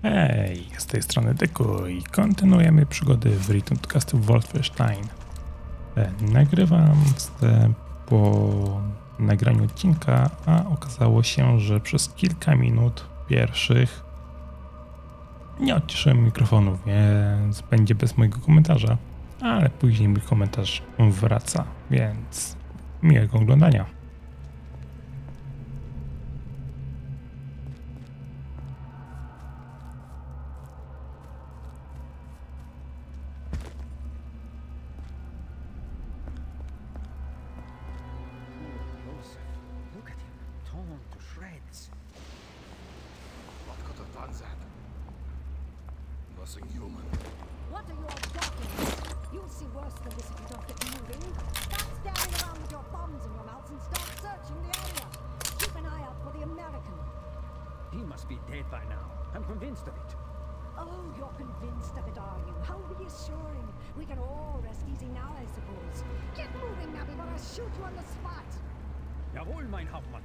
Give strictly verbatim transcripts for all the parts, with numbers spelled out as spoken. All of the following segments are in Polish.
Hej, z tej strony Dyku i kontynuujemy przygody w Return to Castle Wolfenstein. E, Nagrywam wstęp po nagraniu odcinka, a okazało się, że przez kilka minut pierwszych nie odciszyłem mikrofonu, więc będzie bez mojego komentarza, ale później mój komentarz wraca, więc miłego oglądania. Nothing human. What are you all talking? You'll see worse than this if you don't get moving. Stop standing around with your thumbs in your mouths and start searching the area. Keep an eye out for the American. He must be dead by now. I'm convinced of it. Oh, you're convinced of it, are you? How reassuring. We can all rest easy now, I suppose. Get moving now before I shoot you on the spot. Jawohl, mein Hauptmann.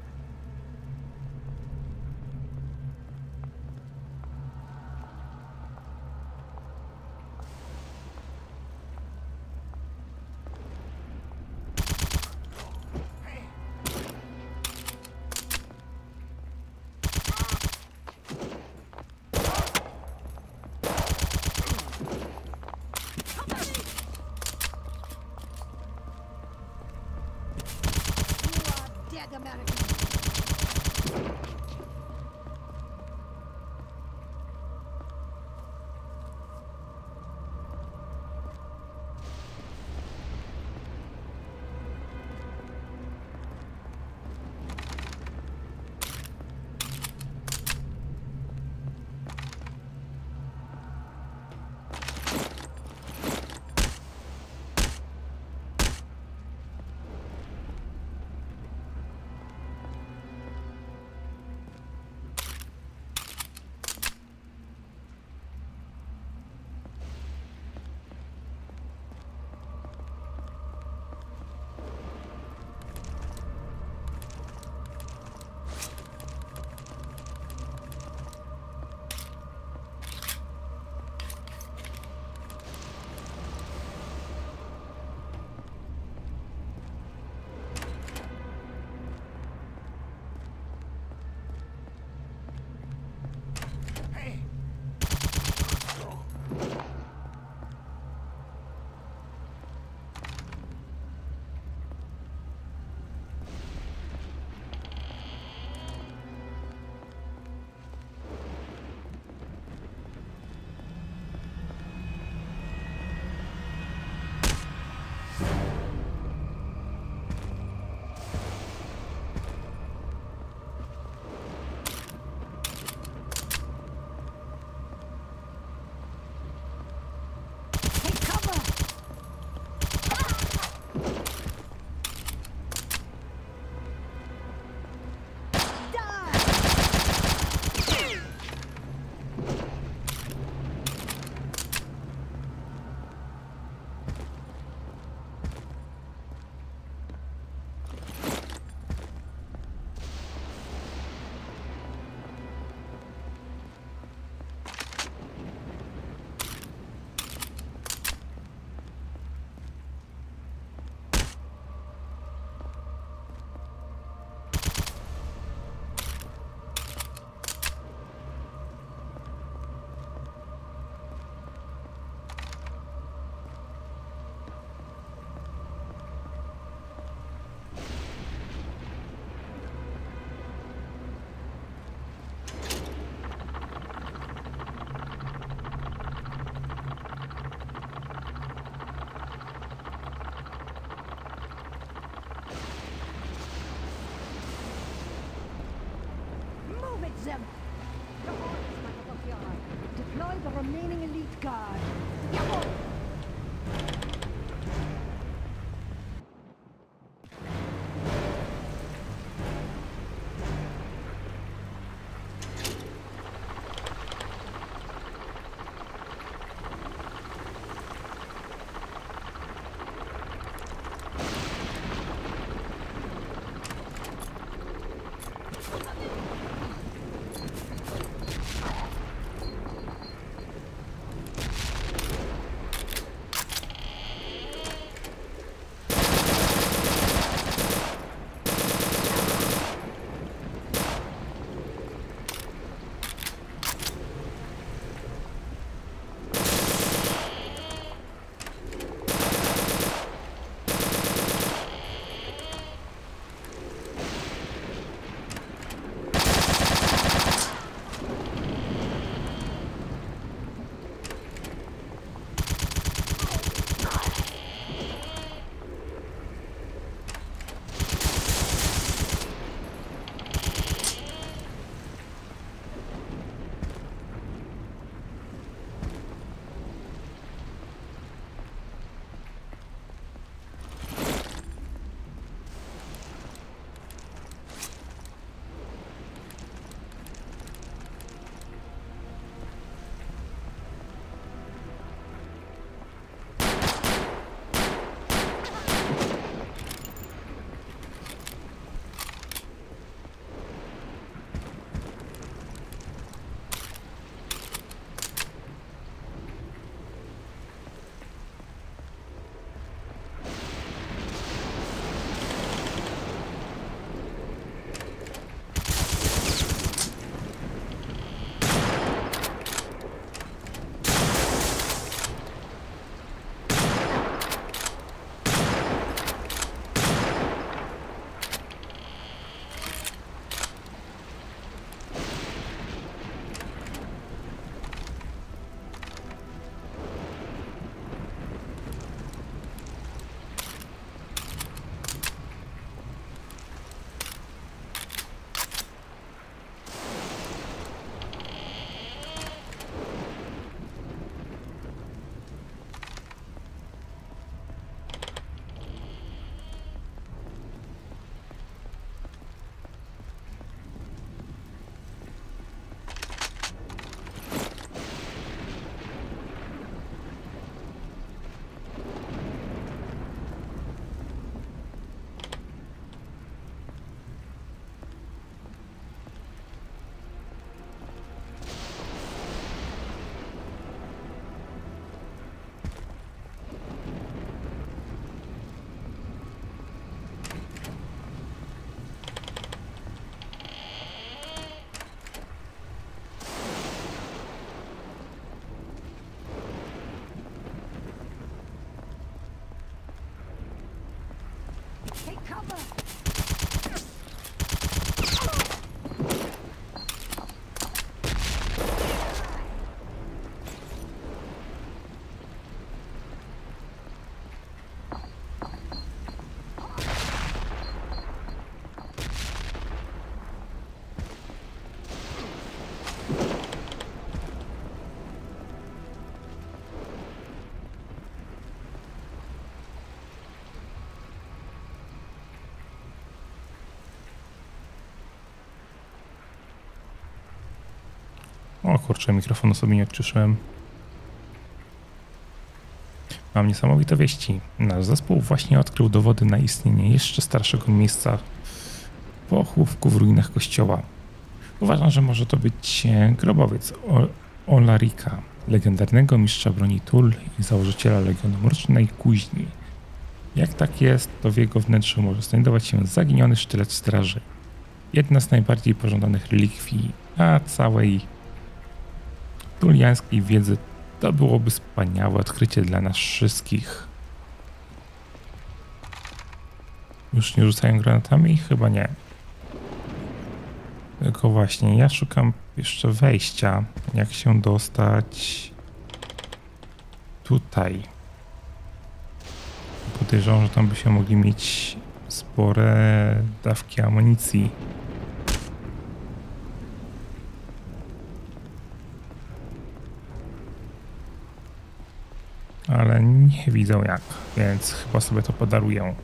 Dead American. Them. The orders, Michael Fiora. Deploy the remaining elite guard. Jawohl! Take cover! O kurczę, mikrofonu sobie nie odciszyłem. Mam niesamowite wieści. Nasz zespół właśnie odkrył dowody na istnienie jeszcze starszego miejsca pochówku w ruinach kościoła. Uważam, że może to być grobowiec Olarika, legendarnego mistrza broni Tul i założyciela Legionu Mrocznej Kuźni. Jak tak jest, to w jego wnętrzu może znajdować się zaginiony sztylet straży. Jedna z najbardziej pożądanych relikwii, a całej tuliańskiej wiedzy to byłoby wspaniałe odkrycie dla nas wszystkich. Już nie rzucają granatami? Chyba nie. Tylko właśnie, ja szukam jeszcze wejścia. Jak się dostać tutaj. Podejrzewam, że tam by się mogli mieć spore dawki amunicji. Ale nie widzę jak, więc chyba sobie to podaruję.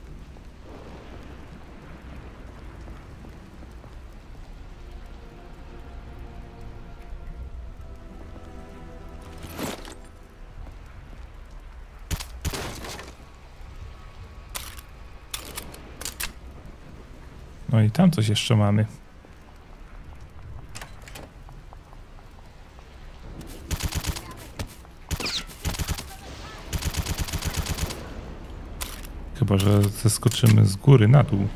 No i tam coś jeszcze mamy. Chyba że zeskoczymy z góry na dół.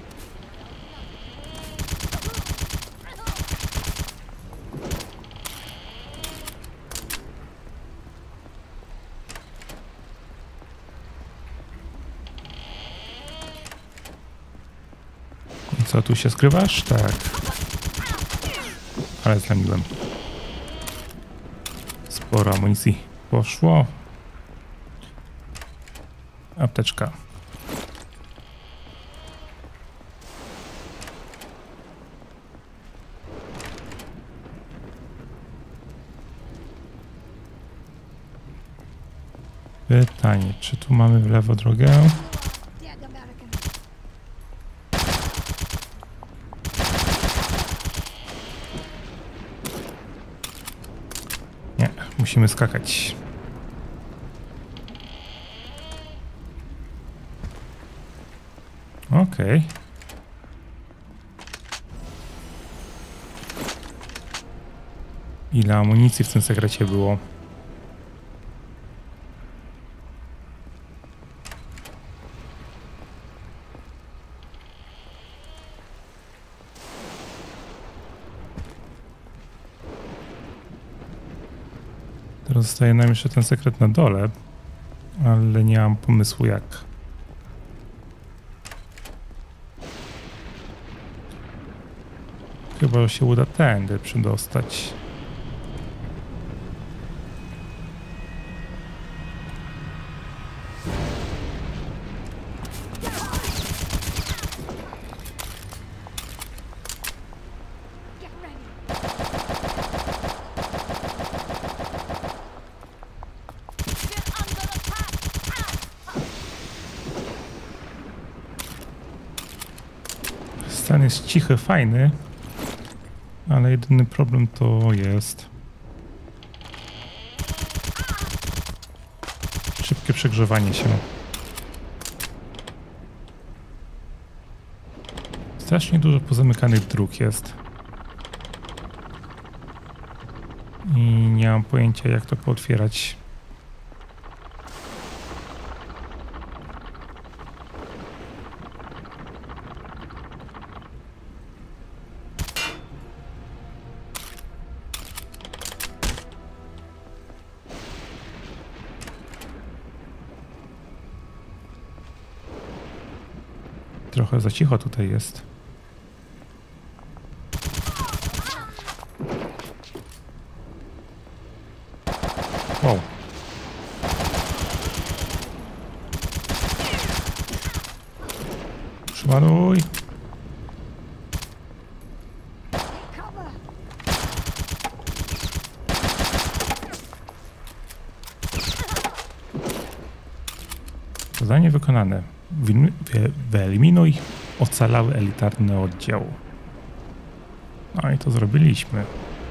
I co, tu się skrywasz? Tak. Ale znamiłem. Sporo amunicji poszło. Apteczka. Pytanie, czy tu mamy w lewo drogę? Dead American. Nie, musimy skakać. Okej. Okay. Ile amunicji w tym sekrecie było? Teraz zostaje nam jeszcze ten sekret na dole, ale nie mam pomysłu jak. Chyba że się uda tędy przydostać. Get ready. Stan jest cichy, fajny, ale jedyny problem to jest szybkie przegrzewanie się. Strasznie dużo pozamykanych dróg jest. I nie mam pojęcia jak to pootwierać. Trochę za cicho tutaj jest. Wow. Przyładuj. Cover! Zadanie wykonane. Wyelimi- wy- Wyeliminuj ocalały elitarny oddział. No i to zrobiliśmy.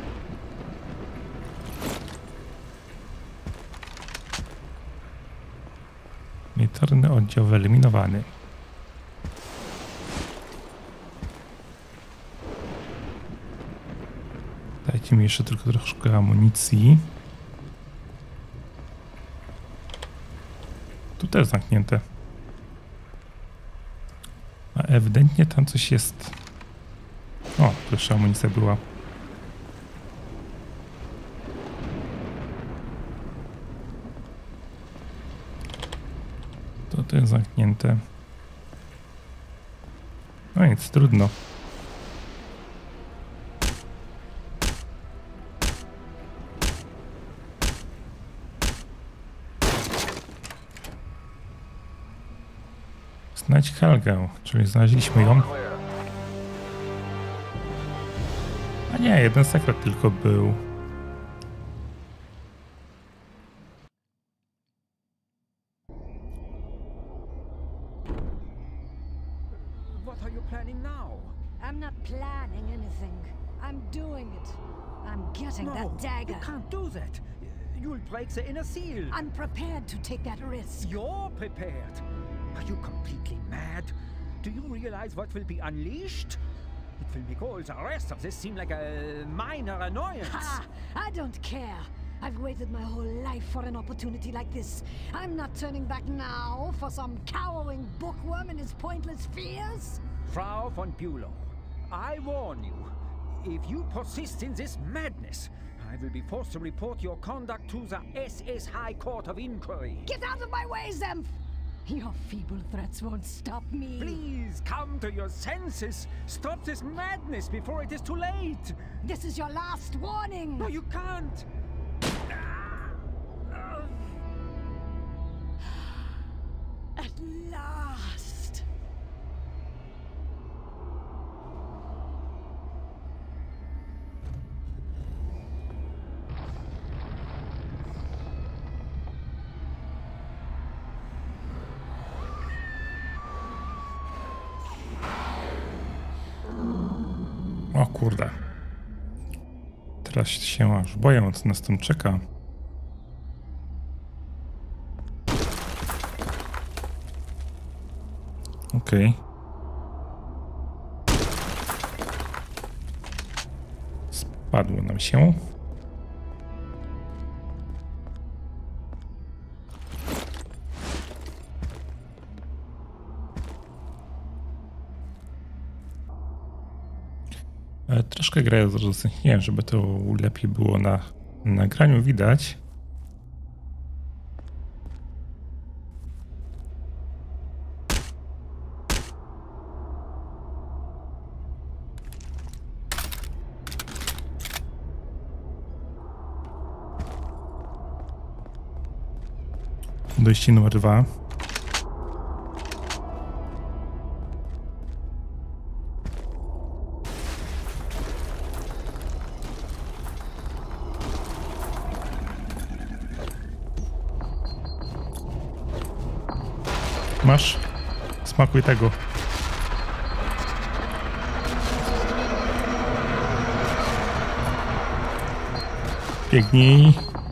Elitarny oddział wyeliminowany. Dajcie mi jeszcze tylko troszkę amunicji. Tu też zamknięte. A ewidentnie tam coś jest. O, tu jeszcze amunicja była. To to jest zamknięte. No nic, trudno. Znajdź Helgę, czyli znaleźliśmy ją. A nie, jeden sekret tylko był. What are you planning now? I'm not planning anything. I'm doing it. I'm getting No, that you dagger. can't do that. You'll break the inner seal. I'm prepared to take that risk. You're prepared. Are you completely mad? Do you realize what will be unleashed? It will make all the rest of this seem like a minor annoyance. Ha! I don't care. I've waited my whole life for an opportunity like this. I'm not turning back now for some cowering bookworm and his pointless fears. Frau von Bülow, I warn you. If you persist in this madness, I will be forced to report your conduct to the S S High Court of Inquiry. Get out of my way, Zemph! Your feeble threats won't stop me. Please come to your senses. Stop this madness before it is too late. This is your last warning. No, you can't. At last. O kurde. Teraz się aż boję, co nas tam czeka. Okej. Okay. Spadło nam się. E, troszkę grę rozrośnięłem, żeby to lepiej było na nagraniu widać. Dojście numer dwa. Masz? Smakuj tego. Biegnij.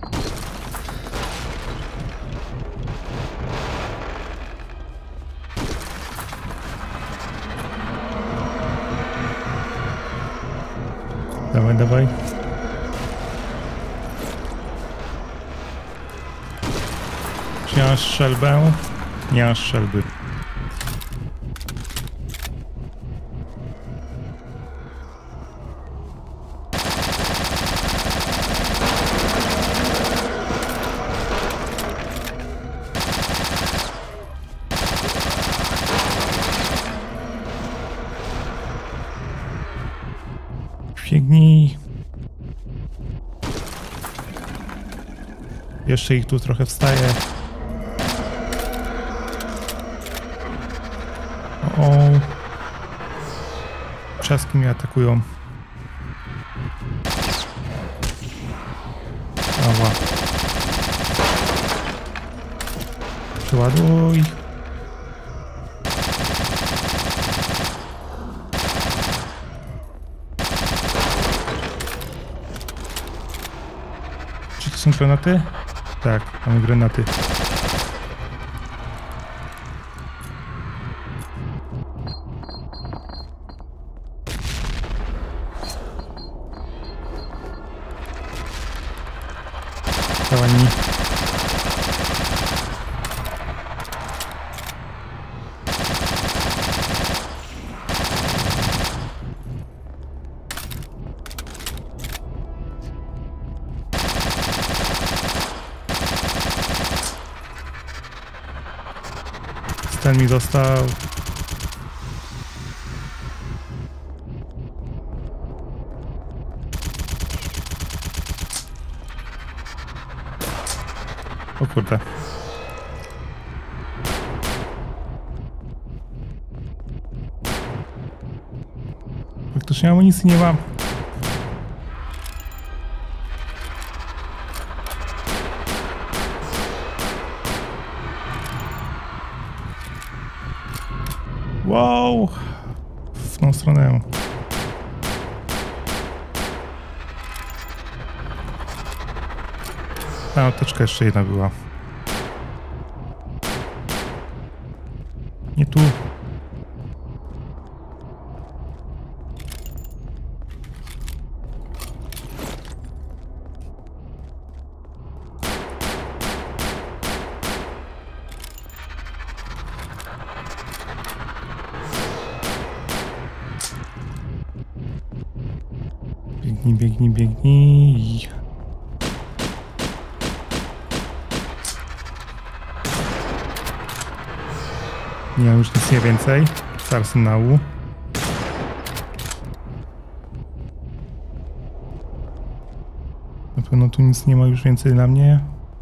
Dawaj, dawaj. Czy ja masz strzelbę? Nie masz strzelby. Biegnij. Jeszcze ich tu trochę wstaje. O, trzaski mnie atakują. Ała. Przeładuj. Czy to są granaty? Tak, mamy granaty. Ładni. Ten mi dostał. O kurde. Faktycznie amunicji nie mam. Wow! W tą stronę. Ta apteczka jeszcze jedna była. Nie tu. Biegnij, biegnij, biegnij. Nie mam już nic nie więcej z arsenału. Na pewno tu nic nie ma już więcej dla mnie.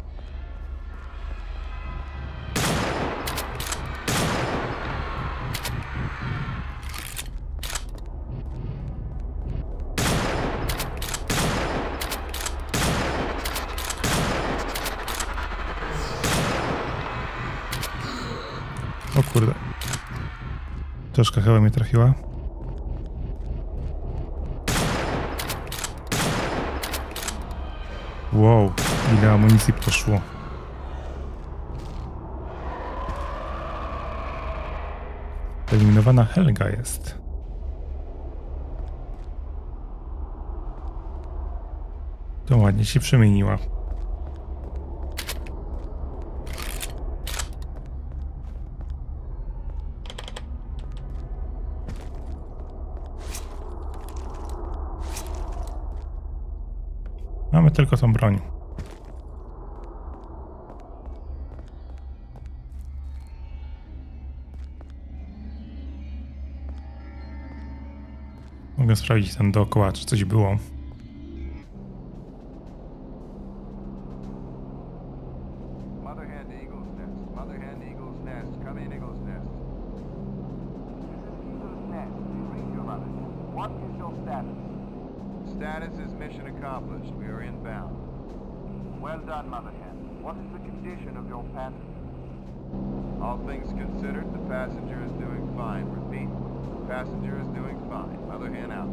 O kurde. Troszkę chyba mnie trafiła. Wow, ile amunicji poszło. Eliminowana Helga jest. To ładnie się przemieniła. Mamy tylko tą broń. Mogę sprawdzić tam dookoła, czy coś było. Mother hen to Eagle's Nest. Mother hen to Eagle's Nest. Come in, Eagle's Nest. This is Eagle's Nest. Read your mother. What is your status? Status is mission accomplished. We are inbound. Well done, Mother hen. What is the condition of your passenger? All things considered, the passenger is doing fine. Repeat, the passenger is doing fine. Mother hen out.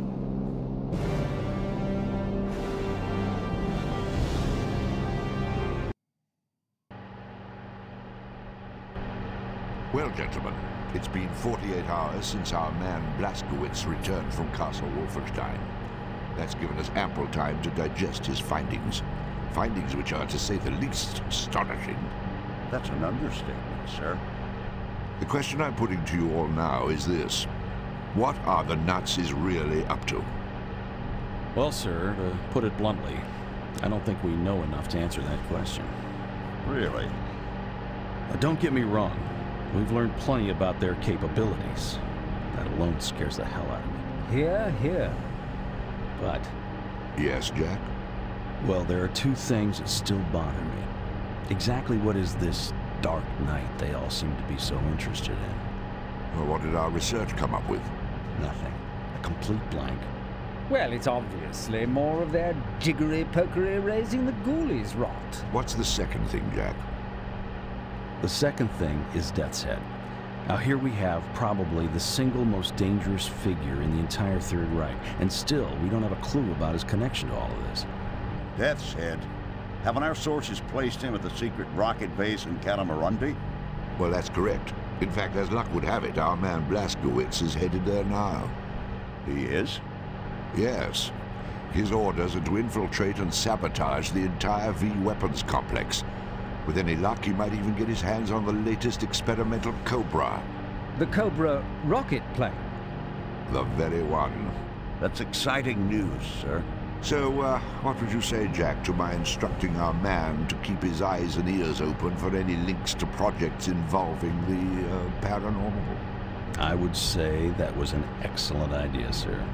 Well, gentlemen, it's been forty-eight hours since our man Blazkowicz returned from Castle Wolfenstein. That's given us ample time to digest his findings. Findings which are, to say the least, astonishing. That's an understatement, sir. The question I'm putting to you all now is this. What are the Nazis really up to? Well, sir, to put it bluntly, I don't think we know enough to answer that question. Really? Now, don't get me wrong. We've learned plenty about their capabilities. That alone scares the hell out of me. Here, here. But, Yes, Jack? well, there are two things that still bother me. Exactly what is this dark night they all seem to be so interested in? Well, what did our research come up with? Nothing. A complete blank. Well, it's obviously more of their jiggery-pokery raising the ghoulies rot. What's the second thing, Jack? The second thing is Death's Head. Now here we have probably the single most dangerous figure in the entire Third Reich, and still we don't have a clue about his connection to all of this. Death's Head? Haven't our sources placed him at the secret rocket base in Kalamurundi? Well, that's correct. In fact, as luck would have it, our man Blazkowicz is headed there now. He is? Yes. His orders are to infiltrate and sabotage the entire V weapons complex. With any luck, he might even get his hands on the latest experimental Cobra. The Cobra rocket plane. The very one. That's exciting news, sir. So, uh, what would you say, Jack, to my instructing our man to keep his eyes and ears open for any links to projects involving the uh, paranormal? I would say that was an excellent idea, sir.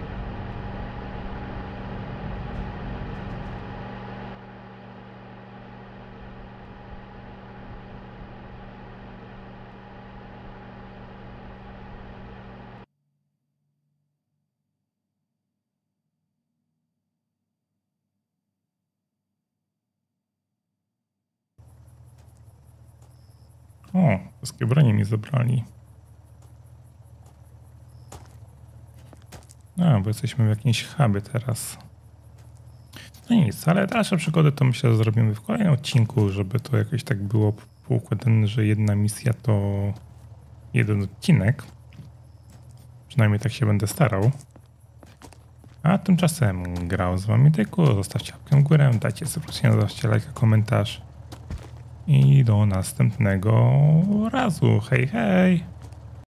O, wszystkie bronie mi zabrali. A, bo jesteśmy w jakimś hubie teraz. No nic, ale dalsze przygody to myślę, że zrobimy w kolejnym odcinku, żeby to jakoś tak było poukładane, że jedna misja to jeden odcinek. Przynajmniej tak się będę starał. A tymczasem grał z wami Tyku. Zostawcie łapkę w górę, dajcie subskrypcję, zostawcie lajka, komentarz. I do następnego razu. Hej, hej!